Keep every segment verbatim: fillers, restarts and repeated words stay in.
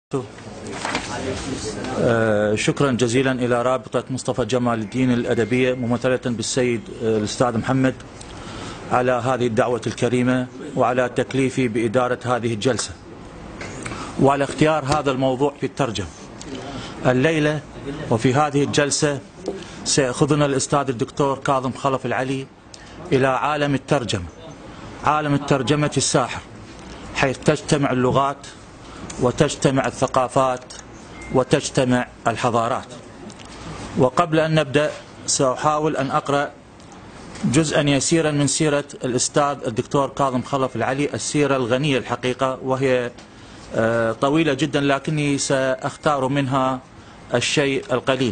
آه شكرا جزيلا إلى رابطة مصطفى جمال الدين الأدبية ممثلة بالسيد آه الأستاذ محمد على هذه الدعوة الكريمة وعلى تكليفي بإدارة هذه الجلسة وعلى اختيار هذا الموضوع في الترجمة الليلة. وفي هذه الجلسة سيأخذنا الأستاذ الدكتور كاظم خلف العلي إلى عالم الترجمة، عالم الترجمة الساحر، حيث تجتمع اللغات وتجتمع الثقافات وتجتمع الحضارات. وقبل أن نبدأ سأحاول أن أقرأ جزءا يسيرا من سيرة الأستاذ الدكتور كاظم خلف العلي، السيرة الغنية الحقيقة وهي طويلة جدا، لكني سأختار منها الشيء القليل.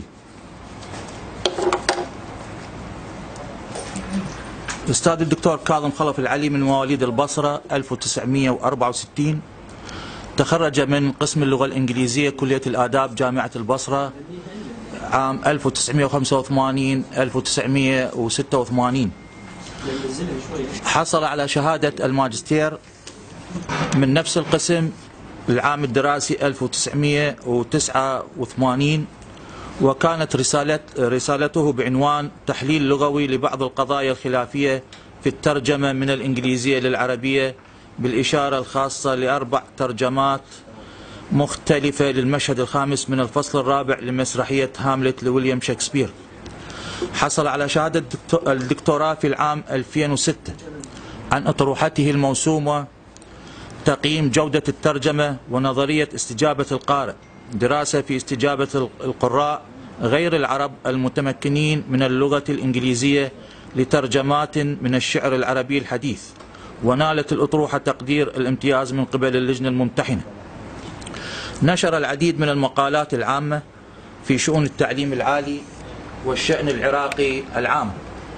الأستاذ الدكتور كاظم خلف العلي من مواليد البصرة ألف وتسعمئة وأربعة وستين، تخرج من قسم اللغة الإنجليزية كلية الآداب جامعة البصرة عام ألف وتسعمئة وخمسة وثمانين ألف وتسعمئة وستة وثمانين. حصل على شهادة الماجستير من نفس القسم العام الدراسي ألف وتسعمئة وتسعة وثمانين، وكانت رسالة رسالته بعنوان تحليل لغوي لبعض القضايا الخلافية في الترجمة من الإنجليزية للعربية، بالإشارة الخاصة لأربع ترجمات مختلفة للمشهد الخامس من الفصل الرابع لمسرحية هاملت لويليام شكسبير. حصل على شهادة الدكتوراه في العام ألفين وستة عن أطروحته الموسومة تقييم جودة الترجمة ونظرية استجابة القارئ، دراسة في استجابة القراء غير العرب المتمكنين من اللغة الإنجليزية لترجمات من الشعر العربي الحديث، ونالت الأطروحة تقدير الامتياز من قبل اللجنة الممتحنة. نشر العديد من المقالات العامة في شؤون التعليم العالي والشأن العراقي العام.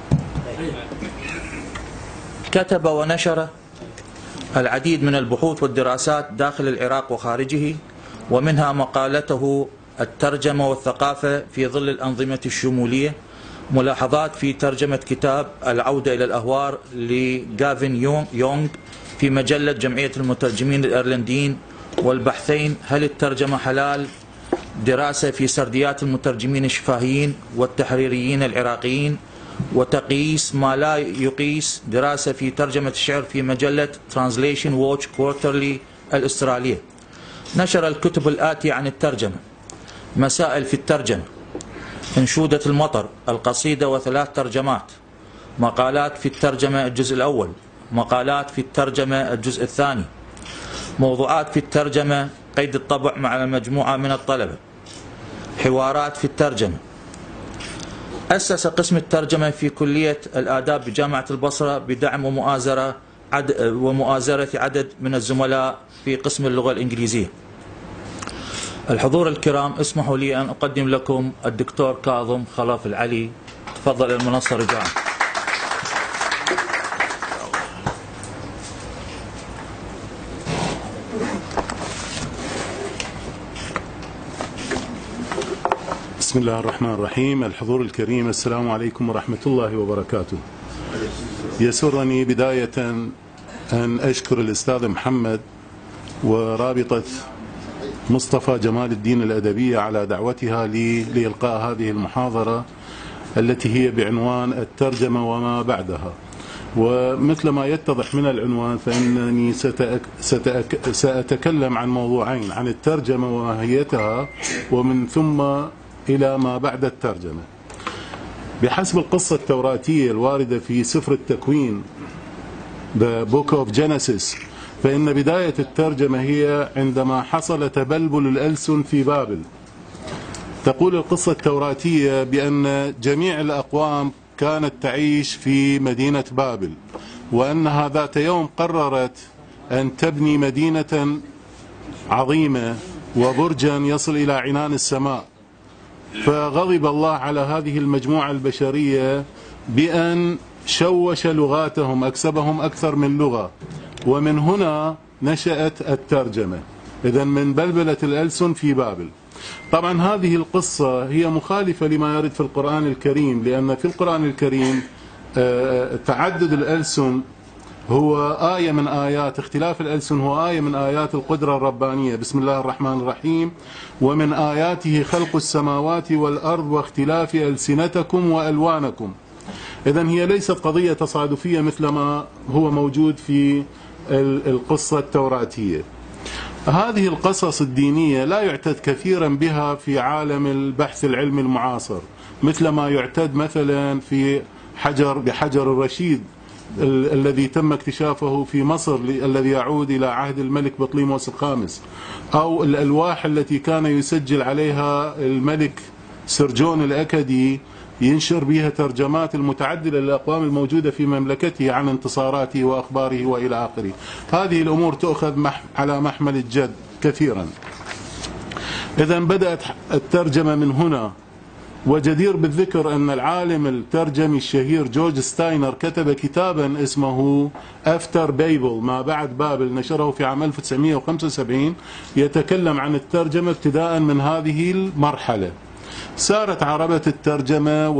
كتب ونشر العديد من البحوث والدراسات داخل العراق وخارجه، ومنها مقالته الترجمة والثقافة في ظل الأنظمة الشمولية، ملاحظات في ترجمة كتاب العودة إلى الأهوار لغافن يونغ في مجلة جمعية المترجمين الأيرلنديين، والبحثين هل الترجمة حلال، دراسة في سرديات المترجمين الشفاهيين والتحريريين العراقيين، وتقييس ما لا يقيس، دراسة في ترجمة الشعر في مجلة Translation Watch Quarterly الأسترالية. نشر الكتب الآتية عن الترجمة: مسائل في الترجمة، انشودة المطر، القصيدة وثلاث ترجمات، مقالات في الترجمة الجزء الأول، مقالات في الترجمة الجزء الثاني، موضوعات في الترجمة، قيد الطبع مع مجموعة من الطلبة، حوارات في الترجمة. أسس قسم الترجمة في كلية الآداب بجامعة البصرة بدعم ومؤازرة عد ومؤازرة عدد من الزملاء في قسم اللغة الإنجليزية. الحضور الكرام، اسمحوا لي أن أقدم لكم الدكتور كاظم خلف العلي. تفضل المنصة رجاء. بسم الله الرحمن الرحيم. الحضور الكريم، السلام عليكم ورحمة الله وبركاته. يسرني بداية أن أشكر الأستاذ محمد ورابطة مصطفى جمال الدين الأدبية على دعوتها لي لإلقاء هذه المحاضرة التي هي بعنوان الترجمة وما بعدها. ومثل ما يتضح من العنوان فإنني ستأك ستأك سأتكلم عن موضوعين: عن الترجمة وماهيتها، ومن ثم إلى ما بعد الترجمة. بحسب القصة التوراتية الواردة في سفر التكوين The Book of Genesis، فإن بداية الترجمة هي عندما حصل تبلبل الألسن في بابل. تقول القصة التوراتية بأن جميع الأقوام كانت تعيش في مدينة بابل، وأنها ذات يوم قررت أن تبني مدينة عظيمة وبرجا يصل إلى عنان السماء. فغضب الله على هذه المجموعة البشرية بأن شوش لغاتهم، أكسبهم أكثر من لغة، ومن هنا نشأت الترجمة. إذن من بلبلة الألسن في بابل. طبعا هذه القصة هي مخالفة لما يرد في القرآن الكريم، لأن في القرآن الكريم تعدد الألسن هو آية من آيات اختلاف الألسن، هو آية من آيات القدرة الربانية. بسم الله الرحمن الرحيم. ومن آياته خلق السماوات والأرض واختلاف ألسنتكم وألوانكم. إذن هي ليست قضية تصادفية مثل ما هو موجود في القصة التوراتية. هذه القصص الدينية لا يعتد كثيرا بها في عالم البحث العلمي المعاصر، مثل ما يعتد مثلا في حجر بحجر الرشيد الذي تم اكتشافه في مصر، الذي يعود إلى عهد الملك بطليموس الخامس، أو الألواح التي كان يسجل عليها الملك سرجون الأكدي ينشر بها ترجمات المتعددة للأقوام الموجودة في مملكته عن انتصاراته وأخباره وإلى آخره. هذه الأمور تؤخذ على محمل الجد كثيرا. إذن بدأت الترجمة من هنا. وجدير بالذكر أن العالم الترجمي الشهير جورج ستاينر كتب كتابا اسمه أفتر بيبل، ما بعد بابل، نشره في عام ألف وتسعمئة وخمسة وسبعين، يتكلم عن الترجمة ابتداء من هذه المرحلة. سارت عربة الترجمة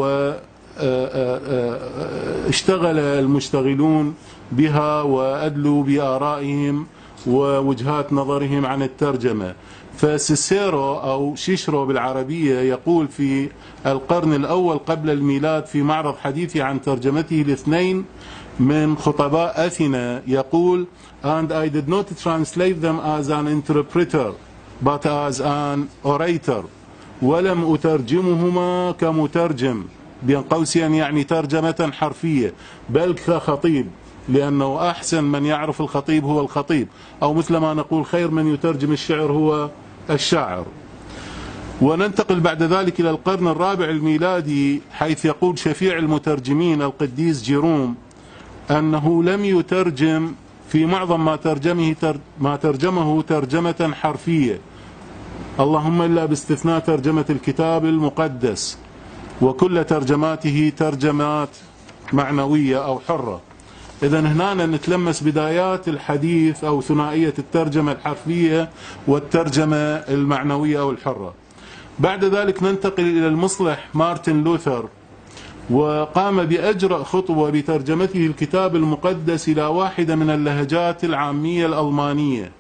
واشتغل المشتغلون بها وأدلوا بآرائهم ووجهات نظرهم عن الترجمة. فسيسيرو أو شيشرو بالعربية يقول في القرن الأول قبل الميلاد في معرض حديثه عن ترجمته لاثنين من خطباء أثينا، يقول: And I did not translate them as an interpreter but as an orator، ولم أترجمهما كمترجم بين قوسين يعني ترجمة حرفية، بل كخطيب، لأنه أحسن من يعرف الخطيب هو الخطيب، أو مثل ما نقول خير من يترجم الشعر هو الشاعر. وننتقل بعد ذلك إلى القرن الرابع الميلادي، حيث يقول شفيع المترجمين القديس جيروم أنه لم يترجم في معظم ما ترجمه ما ترجمه ترجمة حرفية، اللهم إلا باستثناء ترجمة الكتاب المقدس، وكل ترجماته ترجمات معنوية أو حرة. إذن هنا نتلمس بدايات الحديث أو ثنائية الترجمة الحرفية والترجمة المعنوية أو الحرة. بعد ذلك ننتقل إلى المصلح مارتن لوثر، وقام بأجرأ خطوة بترجمته الكتاب المقدس إلى واحدة من اللهجات العامية الألمانية،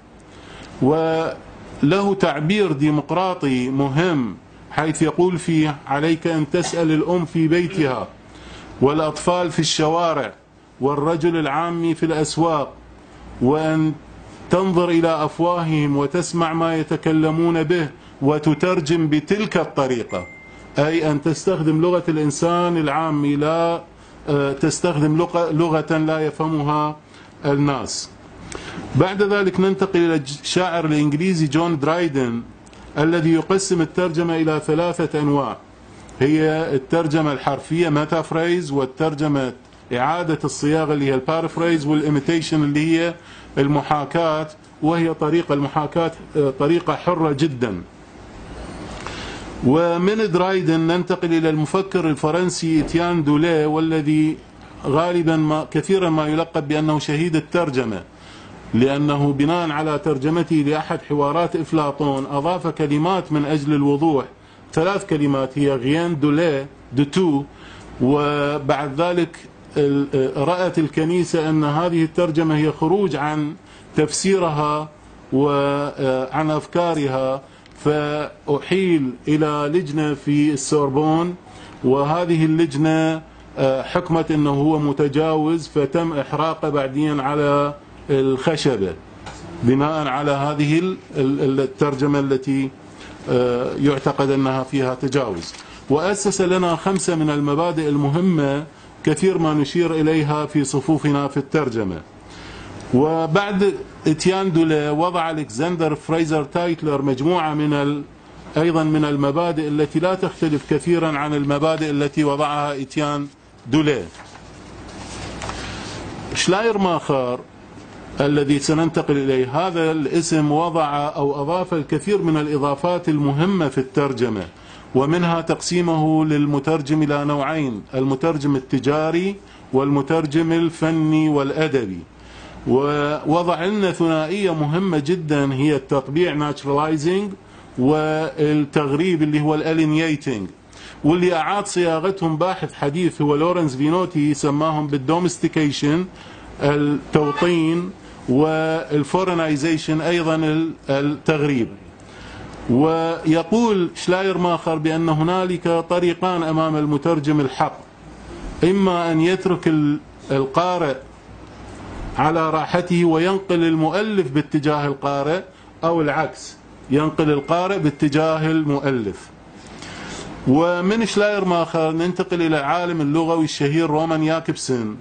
وله تعبير ديمقراطي مهم، حيث يقول فيه: عليك أن تسأل الأم في بيتها، والأطفال في الشوارع، والرجل العامي في الأسواق، وأن تنظر إلى أفواههم وتسمع ما يتكلمون به وتترجم بتلك الطريقة، أي أن تستخدم لغة الإنسان العامي، لا تستخدم لغة لا يفهمها الناس. بعد ذلك ننتقل إلى الشاعر الإنجليزي جون درايدن، الذي يقسم الترجمة إلى ثلاثة أنواع، هي الترجمة الحرفية ميتافريز، والترجمة إعادة الصياغة اللي هي البارافريز، والإيميتيشن اللي هي المحاكاة، وهي طريقة المحاكاة طريقة حرة جدا. ومن درايدن ننتقل إلى المفكر الفرنسي إتيان دولي، والذي غالبا ما كثيرا ما يلقب بأنه شهيد الترجمة، لأنه بناء على ترجمته لأحد حوارات إفلاطون أضاف كلمات من أجل الوضوح، ثلاث كلمات هي غيان دولي دتو. وبعد ذلك رأت الكنيسة أن هذه الترجمة هي خروج عن تفسيرها وعن أفكارها، فأحيل إلى لجنة في السوربون، وهذه اللجنة حكمت أنه هو متجاوز، فتم إحراقه بعدين على الخشبة بناء على هذه الترجمة التي يعتقد أنها فيها تجاوز. وأسس لنا خمسة من المبادئ المهمة كثير ما نشير إليها في صفوفنا في الترجمة. وبعد إتيان دولي وضع ألكسندر فريزر تايتلر مجموعة من ال... أيضا من المبادئ التي لا تختلف كثيرا عن المبادئ التي وضعها إتيان دولي. شلايرماخر الذي سننتقل إليه، هذا الاسم وضع أو أضاف الكثير من الإضافات المهمة في الترجمة، ومنها تقسيمه للمترجم إلى نوعين: المترجم التجاري والمترجم الفني والأدبي. ووضع لنا ثنائية مهمة جدا هي التطبيع naturalizing والتغريب اللي هو الالينييتنج، واللي أعاد صياغتهم باحث حديث هو لورنس فينوتي، سماهم بالدومستيكيشن التوطين والفورنايزيشن أيضا التغريب. ويقول شلايرماخر بأن هنالك طريقان أمام المترجم الحق، إما أن يترك القارئ على راحته وينقل المؤلف باتجاه القارئ، أو العكس ينقل القارئ باتجاه المؤلف. ومن شلايرماخر ننتقل إلى العالم اللغوي الشهير رومان ياكوبسن.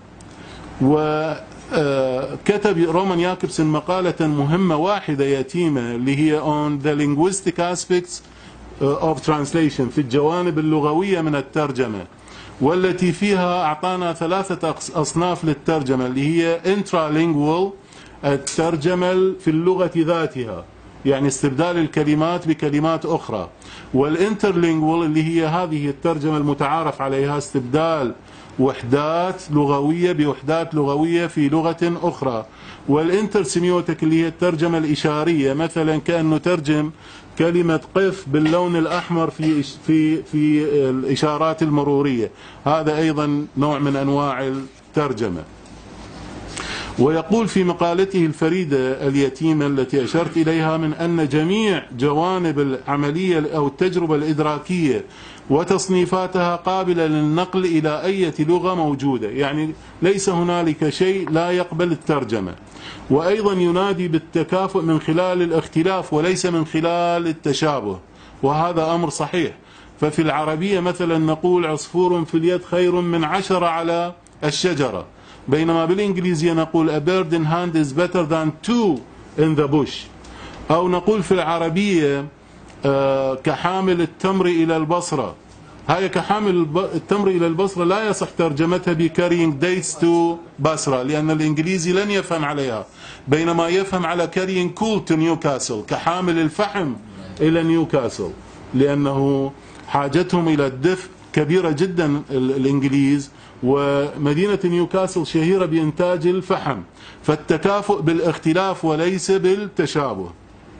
وكتب رومان ياكوبسن مقالة مهمة واحدة يتيمة اللي هي on the linguistic aspects of translation، في الجوانب اللغوية من الترجمة، والتي فيها أعطانا ثلاثة أصناف للترجمة اللي هي intralingual، الترجمة في اللغة ذاتها يعني استبدال الكلمات بكلمات أخرى، والانترلينجوال اللي هي هذه الترجمة المتعارف عليها، استبدال وحدات لغوية بوحدات لغوية في لغة أخرى، والانترسيميوتيك اللي هي الترجمة الإشارية، مثلا كأنه ترجم كلمة قف باللون الأحمر في في في الإشارات المرورية، هذا أيضا نوع من أنواع الترجمة. ويقول في مقالته الفريدة اليتيمة التي أشرت إليها من أن جميع جوانب العملية أو التجربة الإدراكية وتصنيفاتها قابلة للنقل إلى أي لغة موجودة، يعني ليس هنالك شيء لا يقبل الترجمة. وأيضا ينادي بالتكافؤ من خلال الاختلاف وليس من خلال التشابه، وهذا أمر صحيح. ففي العربية مثلا نقول عصفور في اليد خير من عشرة على الشجرة، بينما بالإنجليزية نقول a bird in hand is better than two in the bush. أو نقول في العربية آه كحامل التمر إلى البصرة، هاي كحامل التمر إلى البصرة لا يصح ترجمتها ب carrying dates to بصرة، لأن الإنجليزي لن يفهم عليها، بينما يفهم على carrying coal to Newcastle، كحامل الفحم إلى نيوكاسل، لأنه حاجتهم إلى الدفء كبيرة جدا الإنجليز، ومدينة نيوكاسل شهيرة بإنتاج الفحم، فالتكافؤ بالاختلاف وليس بالتشابه.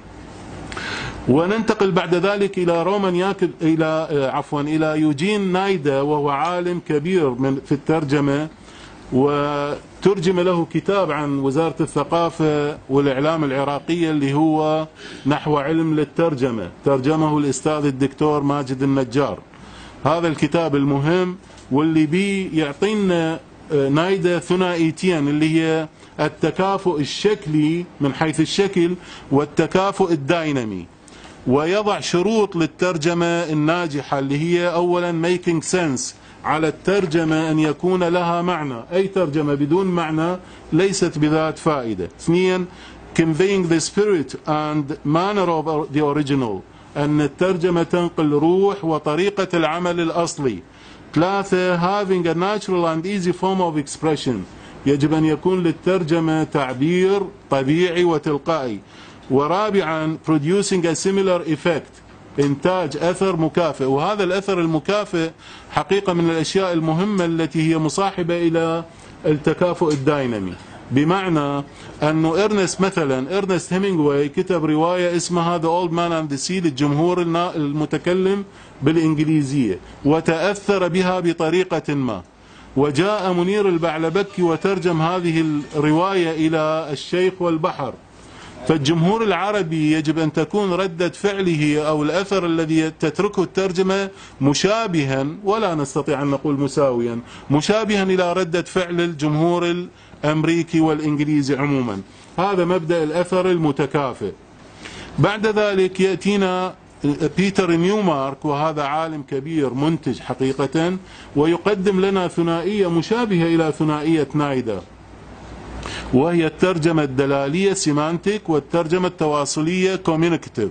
وننتقل بعد ذلك إلى رومان ياكوب إلى عفوا إلى يوجين نايدا، وهو عالم كبير من في الترجمة، وترجم له كتاب عن وزارة الثقافة والإعلام العراقية اللي هو نحو علم للترجمة، ترجمه الأستاذ الدكتور ماجد النجار. هذا الكتاب المهم واللي بيه يعطينا نايدا ثنائيتين اللي هي التكافؤ الشكلي من حيث الشكل والتكافؤ الدينامي، ويضع شروط للترجمة الناجحة اللي هي أولا making sense، على الترجمة أن يكون لها معنى، أي ترجمة بدون معنى ليست بذات فائدة. اثنين conveying the spirit and manner of the original، أن الترجمة تنقل روح وطريقة العمل الأصلي. ثلاثة having a natural and easy form of expression، يجب أن يكون للترجمة تعبير طبيعي وتلقائي. ورابعا producing a similar effect، إنتاج أثر مكافئ، وهذا الأثر المكافئ حقيقة من الأشياء المهمة التي هي مصاحبة إلى التكافؤ الدينامي، بمعنى أنه إرنست مثلا إرنست هيمينغواي كتب رواية اسمها The Old Man and the Sea للجمهور المتكلم بالإنجليزية، وتأثر بها بطريقة ما، وجاء منير البعلبكي وترجم هذه الرواية إلى الشيخ والبحر. فالجمهور العربي يجب أن تكون ردة فعله أو الأثر الذي تتركه الترجمة مشابها، ولا نستطيع أن نقول مساويا، مشابها إلى ردة فعل الجمهور الأمريكي والإنجليزي عموما. هذا مبدأ الأثر المتكافئ. بعد ذلك يأتينا بيتر نيومارك، وهذا عالم كبير منتج حقيقة، ويقدم لنا ثنائية مشابهة إلى ثنائية نايدا، وهي الترجمة الدلالية سيمانتيك والترجمة التواصلية كوميونيكتيف.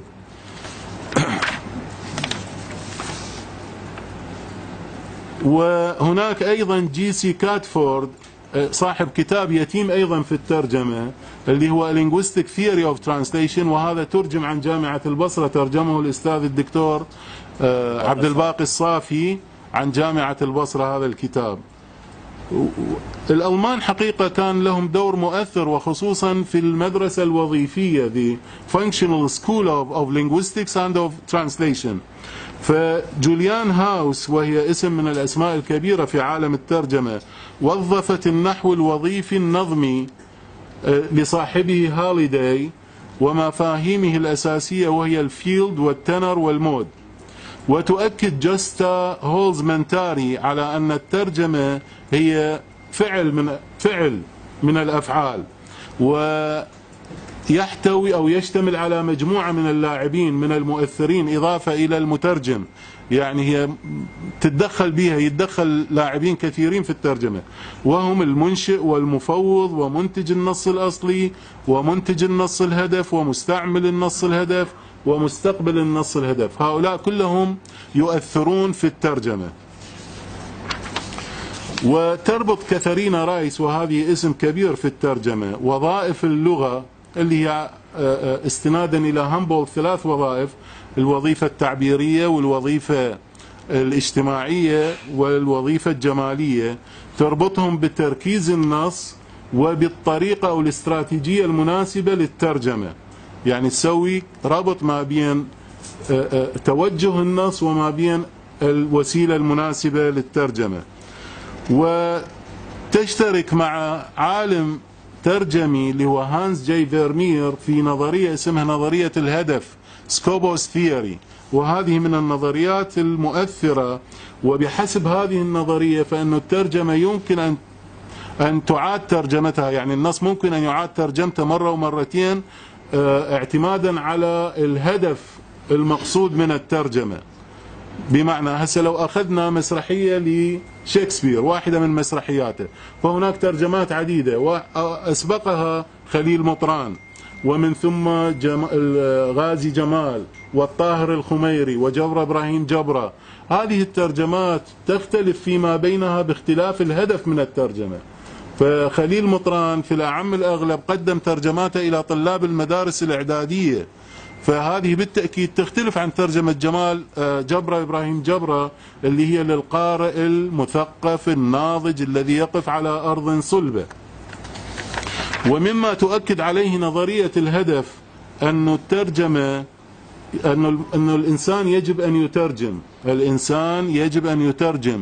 وهناك أيضا جي سي كاتفورد صاحب كتاب يتيم أيضا في الترجمة اللي هو Linguistic Theory of Translation، وهذا ترجم عن جامعة البصرة، ترجمه الأستاذ الدكتور عبد الباقي الصافي عن جامعة البصرة هذا الكتاب. الألمان حقيقة كان لهم دور مؤثر، وخصوصا في المدرسة الوظيفية The Functional School of, of Linguistics and of Translation. فجوليان هاوس، وهي اسم من الأسماء الكبيرة في عالم الترجمة، وظفت النحو الوظيفي النظمي لصاحبه هاليداي ومفاهيمه الأساسية، وهي الفيلد والتنر والمود. وتؤكد جوستا هولزمنتاري على أن الترجمة هي فعل من فعل من الأفعال، ويحتوي أو يشتمل على مجموعة من اللاعبين من المؤثرين إضافة إلى المترجم، يعني هي تتدخل بها يتدخل لاعبين كثيرين في الترجمة، وهم المنشئ والمفوض ومنتج النص الأصلي ومنتج النص الهدف ومستعمل النص الهدف ومستقبل النص الهدف. هؤلاء كلهم يؤثرون في الترجمة. وتربط كاثرينا رايس، وهذه اسم كبير في الترجمة، وظائف اللغة اللي هي استنادا إلى هامبولت ثلاث وظائف: الوظيفة التعبيرية والوظيفة الاجتماعية والوظيفة الجمالية، تربطهم بتركيز النص وبالطريقة أو الاستراتيجية المناسبة للترجمة، يعني تسوي ربط ما بين توجه النص وما بين الوسيلة المناسبة للترجمة. وتشترك مع عالم ترجمي اللي هو هانس جي فيرمير في نظرية اسمها نظرية الهدف سكوبوس ثيوري، وهذه من النظريات المؤثرة. وبحسب هذه النظرية فإن الترجمة يمكن أن أن تعاد ترجمتها، يعني النص ممكن أن يعاد ترجمته مرة ومرتين اعتمادا على الهدف المقصود من الترجمة. بمعنى هسه لو أخذنا مسرحية لشكسبير، واحدة من مسرحياته، فهناك ترجمات عديدة وأسبقها خليل مطران، ومن ثم جم... غازي جمال والطاهر الخميري وجبر إبراهيم جبرة. هذه الترجمات تختلف فيما بينها باختلاف الهدف من الترجمة. فخليل مطران في الأعم الأغلب قدم ترجماته إلى طلاب المدارس الإعدادية، فهذه بالتأكيد تختلف عن ترجمة جمال جبرة إبراهيم جبرة اللي هي للقارئ المثقف الناضج الذي يقف على أرض صلبة. ومما تؤكد عليه نظرية الهدف أن الترجمة أن أن الإنسان يجب أن يترجم، الإنسان يجب أن يترجم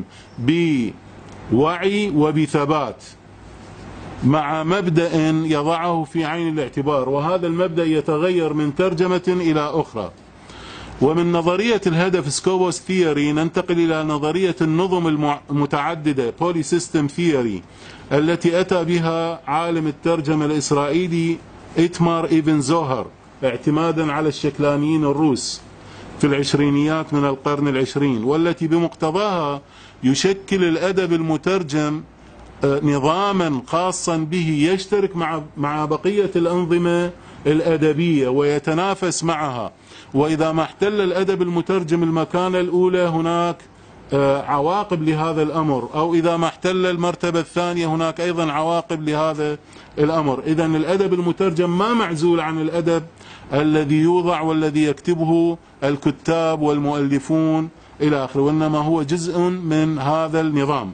بوعي وبثبات مع مبدأ يضعه في عين الاعتبار، وهذا المبدأ يتغير من ترجمة إلى أخرى. ومن نظرية الهدف سكوبوس ثيوري ننتقل إلى نظرية النظم المتعددة بولي سيستم ثيوري، التي أتى بها عالم الترجمة الإسرائيلي إتمار إبن زوهر اعتمادا على الشكلانيين الروس في العشرينيات من القرن العشرين، والتي بمقتضاها يشكل الأدب المترجم نظاما خاصا به يشترك مع مع بقية الأنظمة الأدبية ويتنافس معها. وإذا ما احتل الأدب المترجم المكانة الأولى هناك عواقب لهذا الأمر، أو إذا ما احتل المرتبة الثانية هناك أيضا عواقب لهذا الأمر. إذن الأدب المترجم ما معزول عن الأدب الذي يوضع والذي يكتبه الكتاب والمؤلفون إلى آخره، وإنما هو جزء من هذا النظام.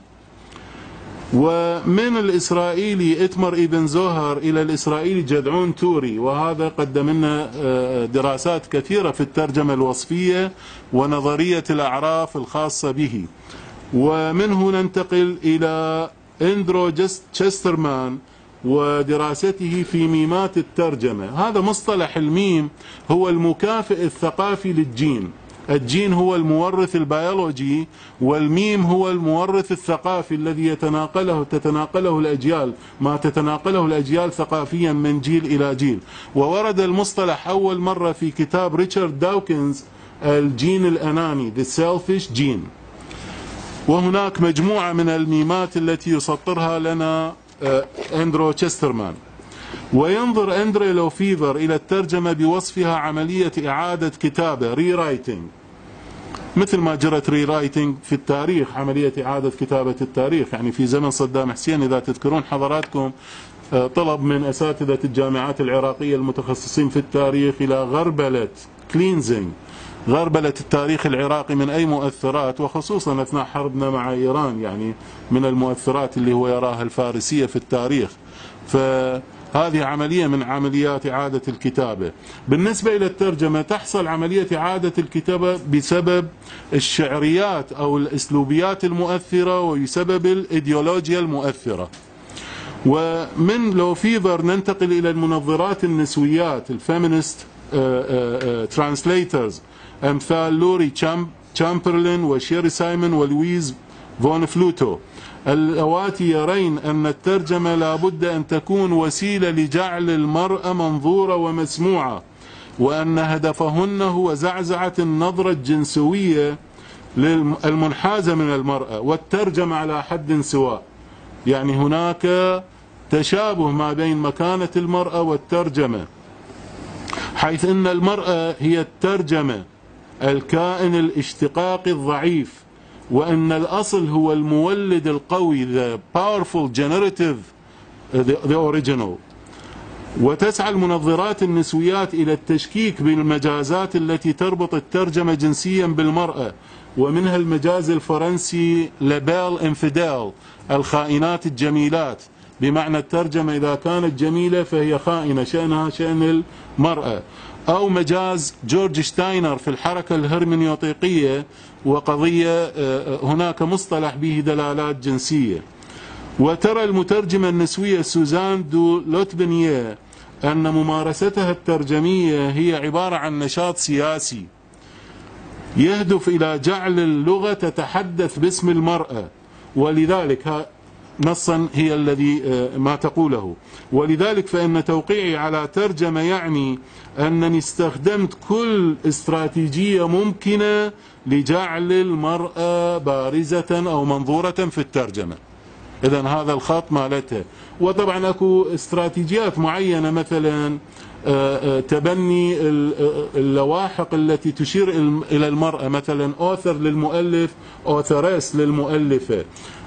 ومن الإسرائيلي إتمر إبن زوهر إلى الإسرائيلي جدعون توري، وهذا قدم لنا دراسات كثيرة في الترجمة الوصفية ونظرية الأعراف الخاصة به. ومنه ننتقل إلى إندرو تشسترمان ودراسته في ميمات الترجمة. هذا مصطلح الميم هو المكافئ الثقافي للجين. الجين هو المورث البيولوجي، والميم هو المورث الثقافي الذي يتناقله تتناقله الأجيال، ما تتناقله الأجيال ثقافيا من جيل إلى جيل. وورد المصطلح أول مرة في كتاب ريتشارد داوكنز الجين الأناني The Selfish Gene. وهناك مجموعة من الميمات التي يسطرها لنا أندرو تشسترمان. وينظر أندري لوفيفر إلى الترجمة بوصفها عملية إعادة كتابة ري رايتنج، مثل ما جرت ري رايتنج في التاريخ، عملية إعادة كتابة التاريخ. يعني في زمن صدام حسين إذا تذكرون حضراتكم طلب من أساتذة الجامعات العراقية المتخصصين في التاريخ إلى غربلة cleansing غربلة التاريخ العراقي من أي مؤثرات، وخصوصا أثناء حربنا مع إيران، يعني من المؤثرات اللي هو يراها الفارسية في التاريخ. فهذه عملية من عمليات إعادة الكتابة. بالنسبة إلى الترجمة، تحصل عملية إعادة الكتابة بسبب الشعريات أو الأسلوبيات المؤثرة وبسبب الإيديولوجيا المؤثرة. ومن لو فيفر ننتقل إلى المنظرات النسويات الفيمينست ترانسليترز أمثال لوري تشامبرلين وشيري سايمون ولويز فون فلوتو، اللواتي يرين أن الترجمة لابد أن تكون وسيلة لجعل المرأة منظورة ومسموعة، وأن هدفهن هو زعزعة النظرة الجنسوية المنحازة من المرأة والترجمة على حد سواء. يعني هناك تشابه ما بين مكانة المرأة والترجمة، حيث أن المرأة هي الترجمة، الكائن الاشتقاقي الضعيف، وأن الأصل هو المولد القوي the powerful generative the original. وتسعى المنظرات النسويات إلى التشكيك بالمجازات التي تربط الترجمة جنسيا بالمرأة، ومنها المجاز الفرنسي لابيل انفيدال، الخائنات الجميلات، بمعنى الترجمة إذا كانت جميلة فهي خائنة، شأنها شأن المرأة. أو مجاز جورج شتاينر في الحركة الهرمنيوطيقية، وقضية هناك مصطلح به دلالات جنسية. وترى المترجمة النسوية سوزان دو لوتبنييه أن ممارستها الترجمية هي عبارة عن نشاط سياسي يهدف إلى جعل اللغة تتحدث باسم المرأة، ولذلك نصا هي الذي ما تقوله، ولذلك فإن توقيعي على ترجمة يعني أنني استخدمت كل استراتيجية ممكنة لجعل المرأة بارزة أو منظورة في الترجمة. إذن هذا الخط مالته. وطبعا أكو استراتيجيات معينة، مثلا تبني اللواحق التي تشير إلى المرأة، مثلا أوثر للمؤلف، أوثرس للمؤلفة،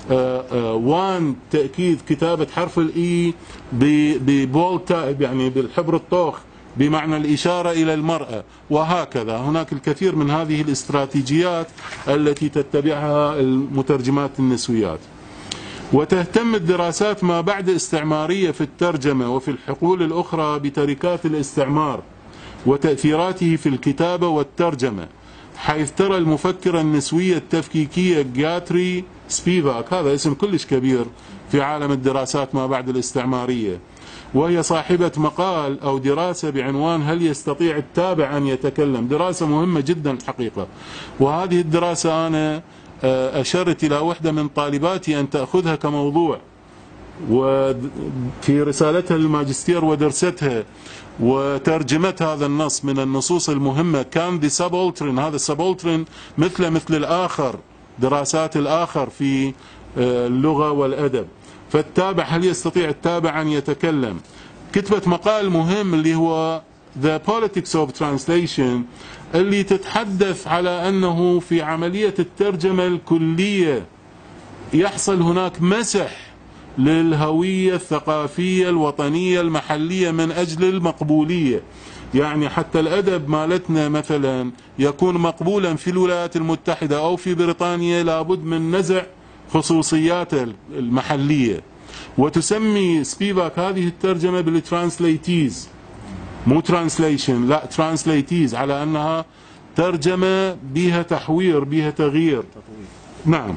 وان تأكيد كتابة حرف الإي ببول تايب يعني بالحبر الطوخ بمعنى الإشارة إلى المرأة، وهكذا. هناك الكثير من هذه الاستراتيجيات التي تتبعها المترجمات النسويات. وتهتم الدراسات ما بعد استعمارية في الترجمة وفي الحقول الأخرى بتركات الاستعمار وتأثيراته في الكتابة والترجمة، حيث ترى المفكرة النسوية التفكيكية جاتري سبيفاك، هذا اسم كلش كبير في عالم الدراسات ما بعد الاستعمارية، وهي صاحبة مقال أو دراسة بعنوان هل يستطيع التابع أن يتكلم؟ دراسة مهمة جدا حقيقة. وهذه الدراسة أنا أشرت إلى وحدة من طالباتي أن تأخذها كموضوع، وفي رسالتها للماجستير ودرستها وترجمت هذا النص من النصوص المهمة. كان ذي سبولترن، هذا السبولترن مثل مثل الآخر، دراسات الآخر في اللغة والأدب. فالتابع، هل يستطيع التابع أن يتكلم؟ كتبت مقال مهم اللي هو The Politics of Translation، اللي تتحدث على أنه في عملية الترجمة الكلية يحصل هناك مسح للهوية الثقافية الوطنية المحلية من أجل المقبولية. يعني حتى الأدب مالتنا مثلا يكون مقبولا في الولايات المتحدة أو في بريطانيا، لابد من نزع خصوصياته المحلية. وتسمي سبيفاك هذه الترجمة بالترانسليتيز، مو ترانسليشن، لا ترانسليتيز، على أنها ترجمة بها تحوير، بها تغيير. نعم.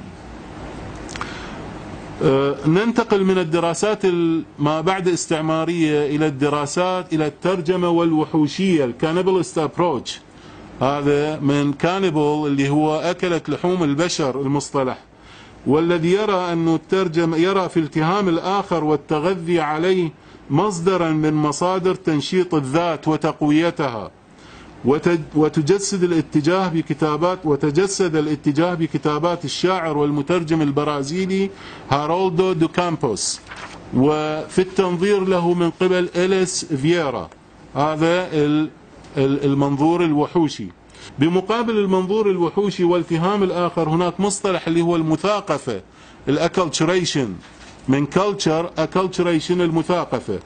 أه ننتقل من الدراسات ما بعد استعمارية إلى الدراسات إلى الترجمة والوحوشية، الكانيبالست أبروتش. هذا من كانيبال اللي هو أكلت لحوم البشر المصطلح، والذي يرى أنه الترجمة يرى في التهام الآخر والتغذي عليه مصدرا من مصادر تنشيط الذات وتقويتها. وتجسد الاتجاه بكتابات وتجسد الاتجاه بكتابات الشاعر والمترجم البرازيلي هارولدو دو كامبوس، وفي التنظير له من قبل إليس فييرا. هذا المنظور الوحوشي. بمقابل المنظور الوحوشي والتهام الآخر هناك مصطلح اللي هو المثاقفة، الأكلتشريشن، من كلتشر أكلتشريشن، المثاقفة.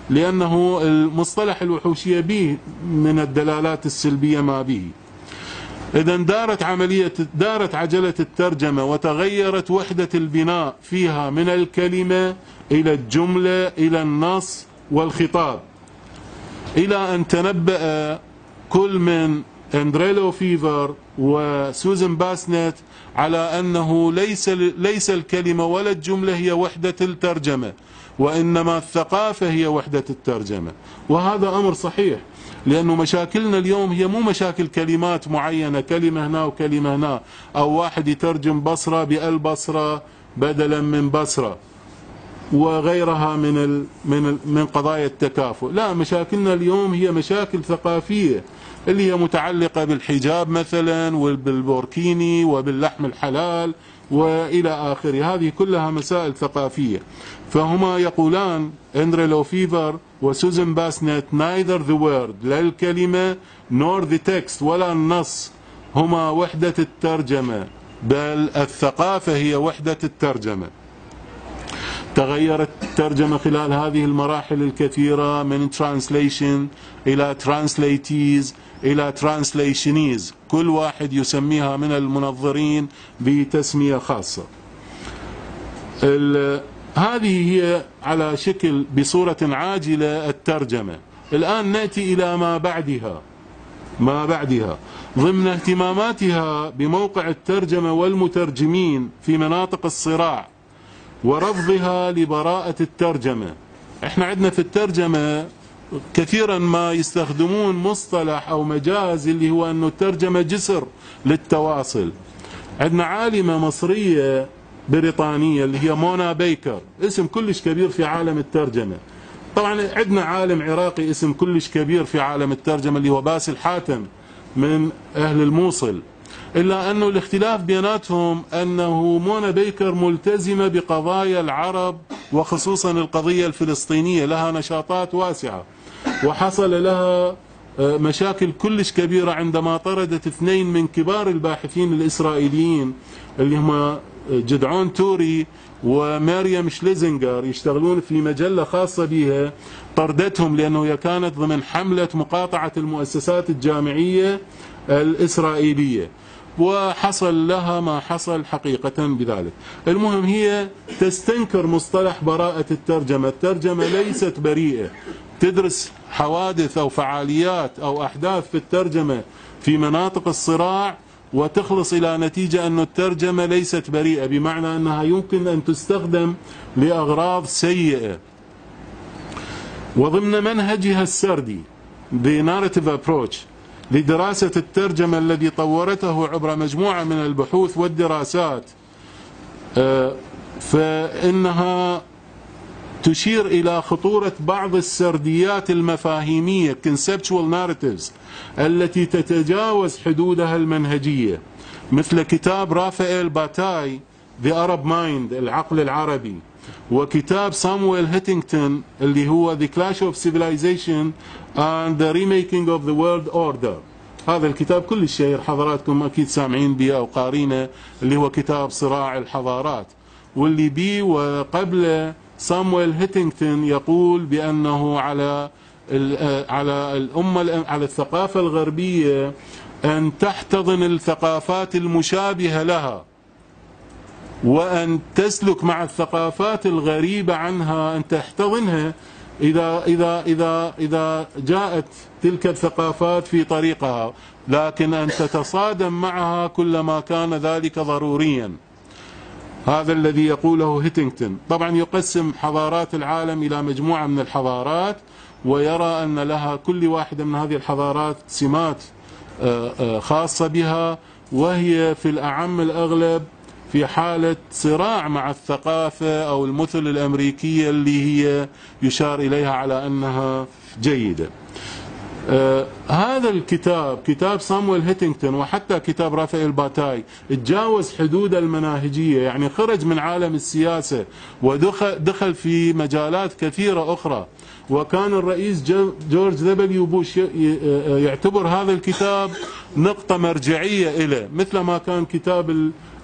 لأنه المصطلح الوحوشية به من الدلالات السلبية ما به. إذا دارت عملية دارت عجلة الترجمة وتغيرت وحدة البناء فيها من الكلمة إلى الجملة إلى النص والخطاب، إلى أن تنبأ كل من أندري لوفيفر وسوزان باسنت على أنه ليس ليس الكلمة ولا الجملة هي وحدة الترجمة، وإنما الثقافة هي وحدة الترجمة. وهذا أمر صحيح، لأنه مشاكلنا اليوم هي مو مشاكل كلمات معينة، كلمة هنا وكلمة هنا، أو واحد يترجم بصرة بالبصرة بدلا من بصرة وغيرها من ال من ال من قضايا التكافؤ. لا، مشاكلنا اليوم هي مشاكل ثقافية اللي هي متعلقة بالحجاب مثلا وبالبوركيني وباللحم الحلال وإلى آخره. هذه كلها مسائل ثقافية. فهما يقولان أندري لوفيفر وسوزان باسنت neither the word، لا الكلمة nor the text ولا النص هما وحدة الترجمة، بل الثقافة هي وحدة الترجمة. تغيرت الترجمة خلال هذه المراحل الكثيرة من translation إلى translatees إلى translationees، كل واحد يسميها من المنظرين بتسمية خاصة. هذه هي على شكل بصورة عاجلة الترجمة. الآن نأتي إلى ما بعدها ما بعدها ضمن اهتماماتها بموقع الترجمة والمترجمين في مناطق الصراع ورفضها لبراءة الترجمة. احنا عندنا في الترجمة كثيرا ما يستخدمون مصطلح أو مجاز اللي هو أنه الترجمة جسر للتواصل. عندنا عالمة مصرية بريطانية اللي هي مونا بيكر، اسم كلش كبير في عالم الترجمة. طبعا عندنا عالم عراقي اسم كلش كبير في عالم الترجمة اللي هو باسل حاتم من أهل الموصل، إلا أنه الاختلاف بيناتهم أنه مونا بيكر ملتزمة بقضايا العرب وخصوصا القضية الفلسطينية، لها نشاطات واسعة، وحصل لها مشاكل كلش كبيرة عندما طردت اثنين من كبار الباحثين الإسرائيليين اللي هم جدعون توري وماريام شليزنجر، يشتغلون في مجلة خاصة بها. طردتهم لأنه هي كانت ضمن حملة مقاطعة المؤسسات الجامعية الإسرائيلية، وحصل لها ما حصل حقيقة بذلك. المهم هي تستنكر مصطلح براءة الترجمة. الترجمة ليست بريئة، تدرس حوادث أو فعاليات أو أحداث في الترجمة في مناطق الصراع وتخلص إلى نتيجة أن الترجمة ليست بريئة، بمعنى أنها يمكن أن تستخدم لأغراض سيئة. وضمن منهجها السردي The Narrative Approach لدراسة الترجمة الذي طورته عبر مجموعة من البحوث والدراسات، فإنها تشير إلى خطورة بعض السرديات المفاهيمية conceptual narratives التي تتجاوز حدودها المنهجية، مثل كتاب رافائيل باتاي The Arab Mind العقل العربي، وكتاب سامويل هيتينغتون اللي هو The Clash of Civilization and the Remaking of the World Order. هذا الكتاب كل الشهير حضراتكم أكيد سامعين به أو قارينه، اللي هو كتاب صراع الحضارات، واللي بيه وقبل سامويل هيتينغتون يقول بأنه على على الأمة على الثقافة الغربية أن تحتضن الثقافات المشابهة لها، وأن تسلك مع الثقافات الغريبة عنها، أن تحتضنها إذا إذا إذا إذا جاءت تلك الثقافات في طريقها، لكن أن تتصادم معها كلما كان ذلك ضروريا. هذا الذي يقوله هيتينغتون. طبعا يقسم حضارات العالم إلى مجموعة من الحضارات، ويرى أن لها كل واحدة من هذه الحضارات سمات خاصة بها، وهي في الأعم الأغلب في حالة صراع مع الثقافة أو المثل الأمريكية اللي هي يشار إليها على أنها جيدة. آه هذا الكتاب كتاب سامويل هيتينغتون وحتى كتاب رافائيل باتاي تجاوز حدود المناهجية، يعني خرج من عالم السياسة ودخل دخل في مجالات كثيرة أخرى. وكان الرئيس جورج دبليو بوش يعتبر هذا الكتاب نقطة مرجعية إليه، مثل ما كان كتاب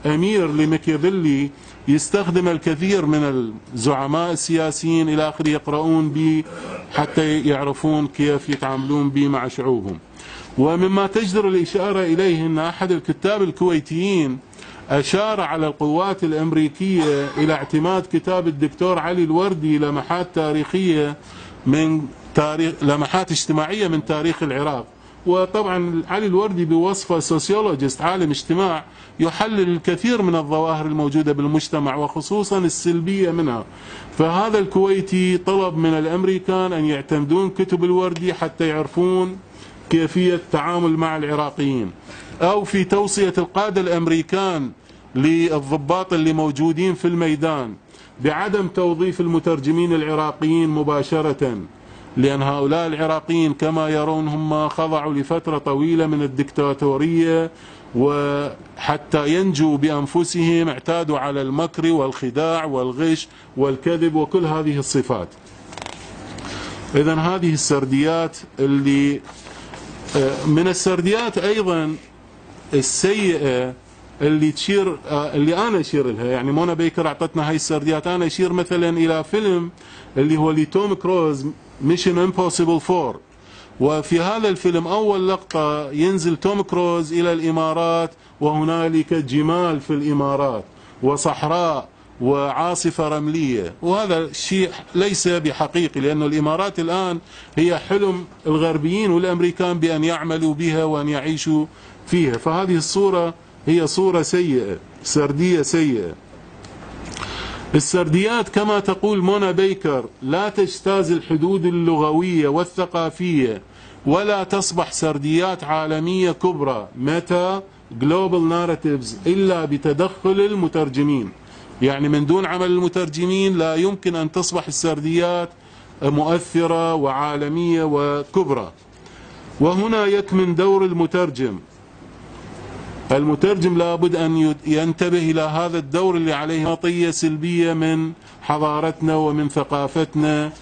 أمير لميكيافيلي يستخدم الكثير من الزعماء السياسيين إلى آخره يقرؤون به حتى يعرفون كيف يتعاملون به مع شعوبهم. ومما تجدر الإشارة إليه أن أحد الكتاب الكويتيين أشار على القوات الأمريكية إلى اعتماد كتاب الدكتور علي الوردي لمحات تاريخية من تاريخ لمحات اجتماعية من تاريخ العراق. وطبعا علي الوردي بوصفه سوسيولوجيست عالم اجتماع يحلل الكثير من الظواهر الموجودة بالمجتمع وخصوصا السلبية منها. فهذا الكويتي طلب من الأمريكان أن يعتمدون كتب الوردي حتى يعرفون كيفية التعامل مع العراقيين، أو في توصية القادة الأمريكان للضباط اللي موجودين في الميدان بعدم توظيف المترجمين العراقيين مباشرة، لأن هؤلاء العراقيين كما يرون هم خضعوا لفترة طويلة من الدكتاتورية، وحتى ينجوا بأنفسهم اعتادوا على المكر والخداع والغش والكذب وكل هذه الصفات. إذن هذه السرديات اللي من السرديات أيضا السيئة اللي تشير اللي أنا أشير لها، يعني مونا بيكر أعطتنا هاي السرديات، أنا أشير مثلا إلى فيلم اللي هو لتوم كروز ميشن امبوسيبل فور. وفي هذا الفيلم أول لقطة ينزل توم كروز إلى الإمارات وهنالك جمال في الإمارات وصحراء وعاصفة رملية، وهذا الشيء ليس بحقيقي لأن الإمارات الآن هي حلم الغربيين والأمريكان بأن يعملوا بها وأن يعيشوا فيها. فهذه الصورة هي صورة سيئة، سردية سيئة. السرديات كما تقول مونا بيكر لا تجتاز الحدود اللغوية والثقافية ولا تصبح سرديات عالمية كبرى ميتا جلوبال ناراتيفز إلا بتدخل المترجمين. يعني من دون عمل المترجمين لا يمكن أن تصبح السرديات مؤثرة وعالمية وكبرى. وهنا يكمن دور المترجم. المترجم لابد أن ينتبه إلى هذا الدور اللي عليه نمطية سلبية من حضارتنا ومن ثقافتنا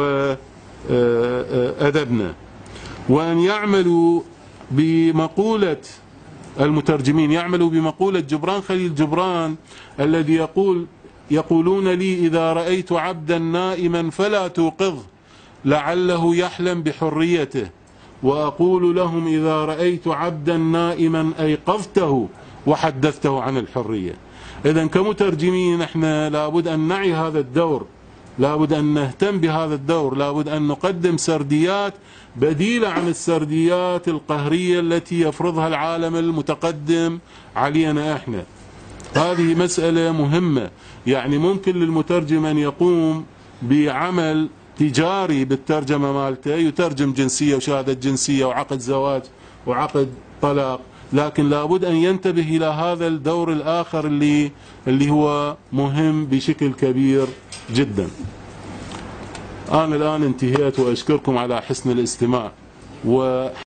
وأدبنا، وأن يعملوا بمقولة المترجمين يعملوا بمقولة جبران خليل جبران الذي يقول يقولون لي إذا رأيت عبدا نائما فلا توقظه لعله يحلم بحريته، وأقول لهم إذا رأيت عبدا نائما أيقظته وحدثته عن الحرية. إذن كمترجمين احنا لابد أن نعي هذا الدور، لابد أن نهتم بهذا الدور، لابد أن نقدم سرديات بديلة عن السرديات القهرية التي يفرضها العالم المتقدم علينا احنا. هذه مسألة مهمة، يعني ممكن للمترجم أن يقوم بعمل تجاري بالترجمة مالته، يترجم جنسية وشهادة جنسية وعقد زواج وعقد طلاق، لكن لابد أن ينتبه إلى هذا الدور الآخر اللي اللي هو مهم بشكل كبير جدا. أنا الآن انتهيت وأشكركم على حسن الاستماع. و